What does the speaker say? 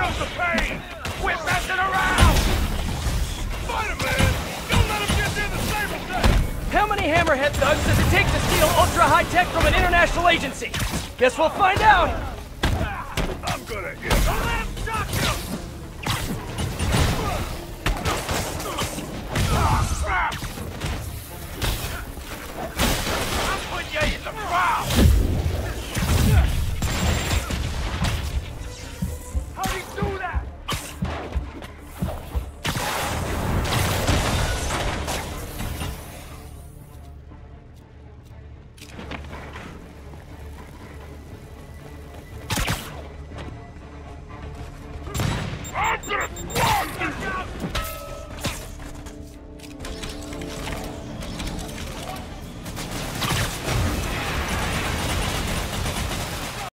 comes the pain! Quit messing around! Spider-Man! Don't let him get near the stable thing! How many hammerhead thugs does it take to steal ultra-high tech from an international agency? Guess we'll find out! I'm gonna get